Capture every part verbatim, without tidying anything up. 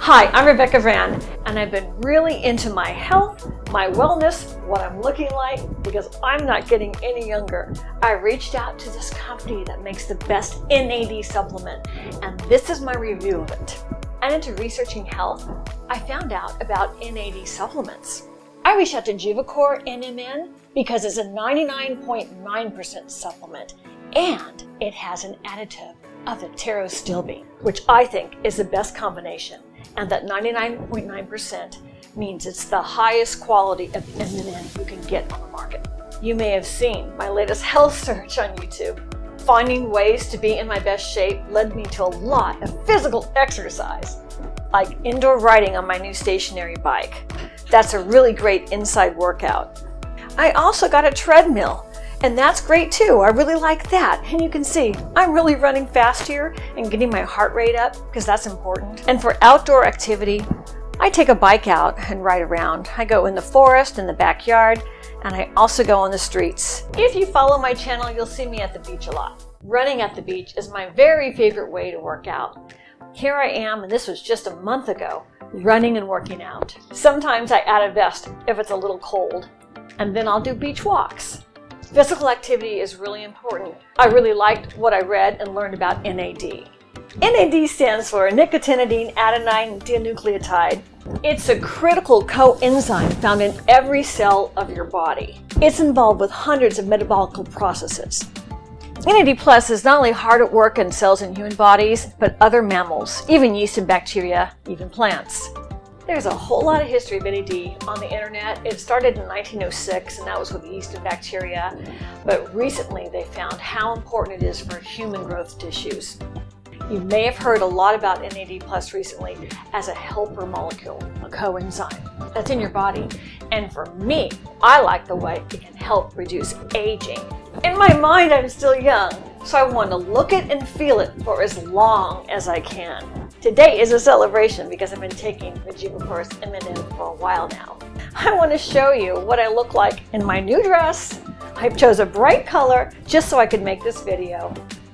Hi, I'm Rebecca Van, and I've been really into my health, my wellness, what I'm looking like, because I'm not getting any younger. I reached out to this company that makes the best N A D supplement, and this is my review of it. And into researching health, I found out about N A D supplements. I reached out to Juvicor N M N because it's a ninety-nine point nine percent supplement, and it has an additive of the pterostilbene, which I think is the best combination. And that ninety-nine point nine percent means it's the highest quality of N M N you can get on the market. You may have seen my latest health search on YouTube. Finding ways to be in my best shape led me to a lot of physical exercise, like indoor riding on my new stationary bike. That's a really great inside workout. I also got a treadmill, and that's great too. I really like that. And you can see I'm really running fast here and getting my heart rate up because that's important. And for outdoor activity, I take a bike out and ride around. I go in the forest, in the backyard, and I also go on the streets. If you follow my channel, you'll see me at the beach a lot. Running at the beach is my very favorite way to work out. Here I am, and this was just a month ago, running and working out. Sometimes I add a vest if it's a little cold, and then I'll do beach walks. Physical activity is really important. I really liked what I read and learned about N A D. N A D stands for nicotinamide adenine dinucleotide. It's a critical coenzyme found in every cell of your body. It's involved with hundreds of metabolic processes. N A D plus is not only hard at work in cells in human bodies, but other mammals, even yeast and bacteria, even plants. There's a whole lot of history of N A D on the internet. It started in nineteen oh six, and that was with yeast and bacteria. But recently they found how important it is for human growth tissues. You may have heard a lot about N A D plus recently as a helper molecule, a coenzyme that's in your body. And for me, I like the way it can help reduce aging. In my mind, I'm still young, so I want to look it and feel it for as long as I can. Today is a celebration because I've been taking the Juvicor M M N for a while now. I want to show you what I look like in my new dress. I chose a bright color just so I could make this video.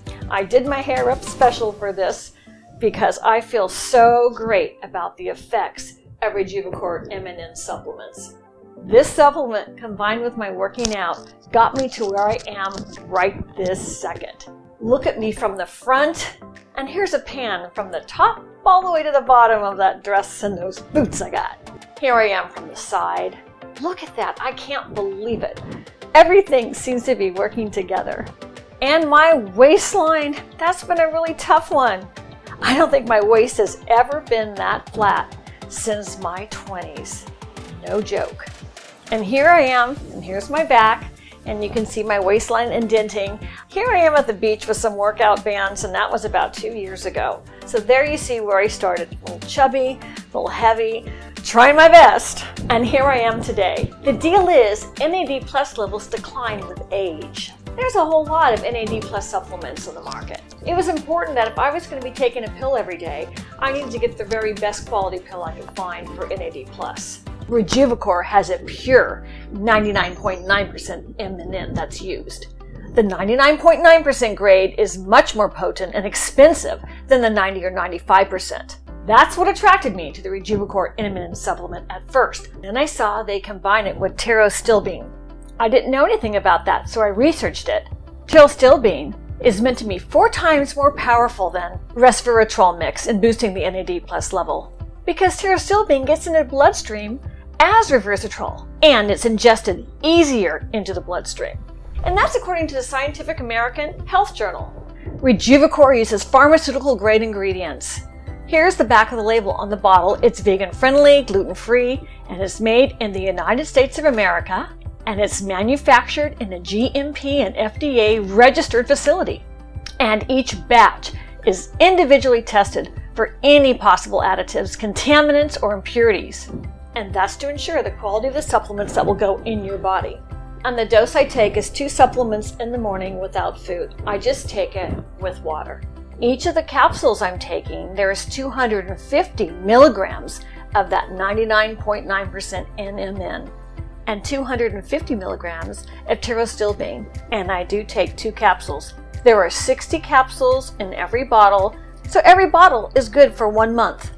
I did my hair up special for this because I feel so great about the effects of Juvicor M M N supplements. This supplement combined with my working out got me to where I am right this second. Look at me from the front, and here's a pan from the top all the way to the bottom of that dress and those boots I got. Here I am from the side. Look at that, I can't believe it. Everything seems to be working together. And my waistline, that's been a really tough one. I don't think my waist has ever been that flat since my twenties. No joke. And here I am, and here's my back, and you can see my waistline indenting. Here I am at the beach with some workout bands, and that was about two years ago. So there you see where I started. A little chubby, a little heavy, trying my best. And here I am today. The deal is N A D plus levels decline with age. There's a whole lot of N A D plus supplements on the market. It was important that if I was going to be taking a pill every day, I needed to get the very best quality pill I could find for N A D plus. Juvicor has a pure ninety-nine point nine percent M M N that's used. The ninety-nine point nine percent grade is much more potent and expensive than the ninety or ninety-five percent. That's what attracted me to the Juvicor M M N supplement at first. Then I saw they combine it with pterostilbene. I didn't know anything about that, so I researched it. Pterostilbene is meant to be four times more powerful than resveratrol mix in boosting the N A D plus level, because pterostilbene gets in the bloodstream as resveratrol, and it's ingested easier into the bloodstream. And that's according to the Scientific American Health Journal. Juvicor uses pharmaceutical-grade ingredients. Here's the back of the label on the bottle. It's vegan-friendly, gluten-free, and it's made in the United States of America, and it's manufactured in a G M P and F D A-registered facility. And each batch is individually tested for any possible additives, contaminants, or impurities. And that's to ensure the quality of the supplements that will go in your body. And the dose I take is two supplements in the morning without food. I just take it with water. Each of the capsules I'm taking, there is two hundred fifty milligrams of that ninety-nine point nine percent N M N and two hundred fifty milligrams of pterostilbene. And I do take two capsules. There are sixty capsules in every bottle, so every bottle is good for one month.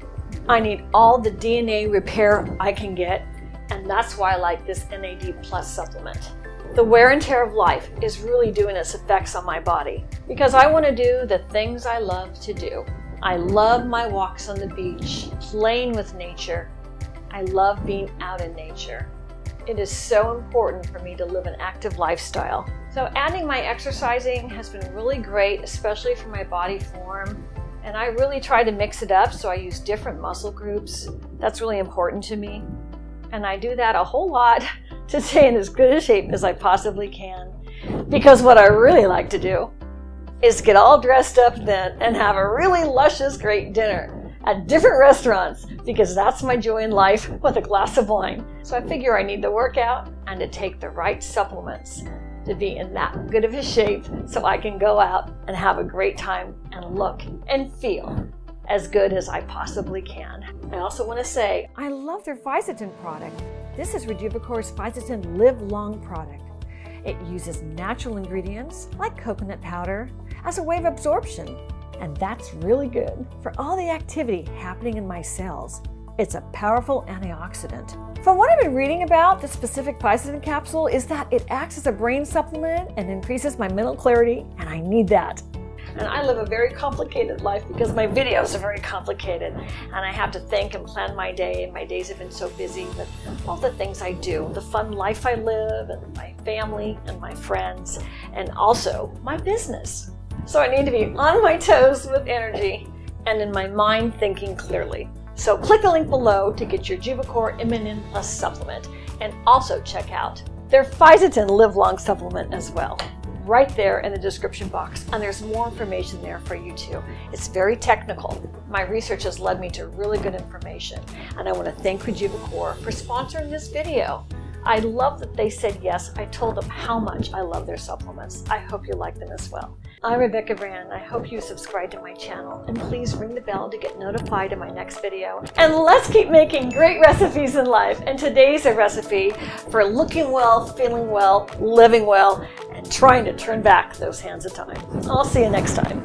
I need all the D N A repair I can get, and that's why I like this N A D Plus supplement. The wear and tear of life is really doing its effects on my body because I want to do the things I love to do. I love my walks on the beach, playing with nature. I love being out in nature. It is so important for me to live an active lifestyle. So adding my exercising has been really great, especially for my body form. And I really try to mix it up, so I use different muscle groups. That's really important to me. And I do that a whole lot to stay in as good a shape as I possibly can. Because what I really like to do is get all dressed up then and have a really luscious, great dinner at different restaurants, because that's my joy in life with a glass of wine. So I figure I need to work out and to take the right supplements to be in that good of a shape so I can go out and have a great time and look and feel as good as I possibly can. I also want to say I love their Physitin product. This is Rejuvicor's Physitin Live Long product. It uses natural ingredients like coconut powder as a way of absorption, and that's really good for all the activity happening in my cells. It's a powerful antioxidant. From what I've been reading about the specific Physitin capsule is that it acts as a brain supplement and increases my mental clarity, and I need that. And I live a very complicated life because my videos are very complicated, and I have to think and plan my day, and my days have been so busy with all the things I do, the fun life I live, and my family and my friends, and also my business. So I need to be on my toes with energy and in my mind thinking clearly. So click the link below to get your Juvicor M N N Plus supplement, and also check out their Physitin Live Long supplement as well, right there in the description box. And there's more information there for you too. It's very technical. My research has led me to really good information, and I want to thank Rejuvicor for sponsoring this video. I love that they said yes. I told them how much I love their supplements. I hope you like them as well. I'm Rebecca Brand. I hope you subscribe to my channel, and please ring the bell to get notified of my next video. And let's keep making great recipes in life. And today's a recipe for looking well, feeling well, living well, and trying to turn back those hands of time. I'll see you next time.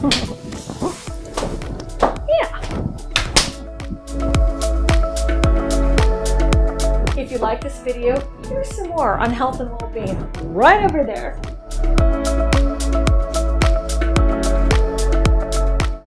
Yeah. If you like this video, here's some more on health and well-being right over there.